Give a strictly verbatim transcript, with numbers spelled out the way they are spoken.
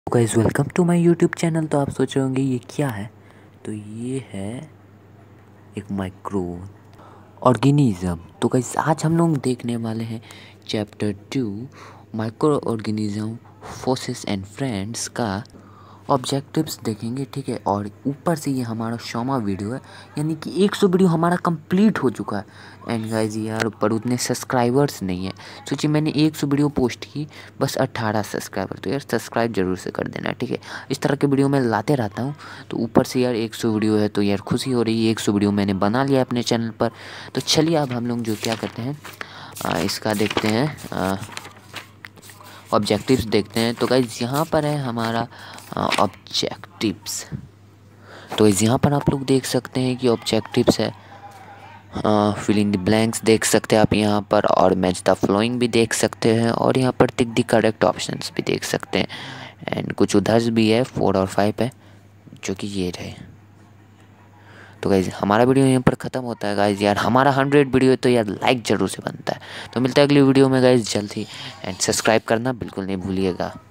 Guys welcome to my YouTube channel. तो आप सोच रहे होंगे ये क्या है, तो ये है एक माइक्रो ऑर्गेनिज्म। तो गाइस आज हम लोग देखने वाले हैं chapter two micro organism forces and friends का ऑब्जेक्टिव्स देखेंगे, ठीक है। और ऊपर से ये हमारा शॉमा वीडियो है, यानी कि सौ वीडियो हमारा कंप्लीट हो चुका है। एंड गाइस यार पर उतने सब्सक्राइबर्स नहीं है। सोचिए मैंने सौ वीडियो पोस्ट की, बस अट्ठारह सब्सक्राइबर। तो यार सब्सक्राइब जरूर से कर देना, ठीक है। इस तरह के वीडियो मैं लाते रहता हूँ। तो ऊपर से यार सौ वीडियो है तो यार खुशी हो रही है। सौ वीडियो मैंने बना लिया अपने चैनल पर। तो चलिए अब हम लोग जो क्या करते हैं आ, इसका देखते हैं, ऑब्जेक्टिव्स देखते हैं। तो गाइज यहाँ पर है हमारा ऑब्जेक्टिव्स। तो गाइज यहाँ पर आप लोग देख सकते हैं कि ऑब्जेक्टिव्स है, फिल इन द ब्लैंक्स देख सकते हैं आप यहाँ पर, और मैच द फ्लोइंग भी देख सकते हैं, और यहाँ पर टिक द करेक्ट ऑप्शंस भी देख सकते हैं। एंड कुछ उधर भी है, फोर और फाइव है, जो कि ये रहे। तो गाइज हमारा वीडियो यहाँ पर ख़त्म होता है। गाइज यार हमारा हंड्रेड वीडियो है तो यार लाइक ज़रूर से बनता है। तो मिलता है अगली वीडियो में गाइज जल्द ही। एंड सब्सक्राइब करना बिल्कुल नहीं भूलिएगा।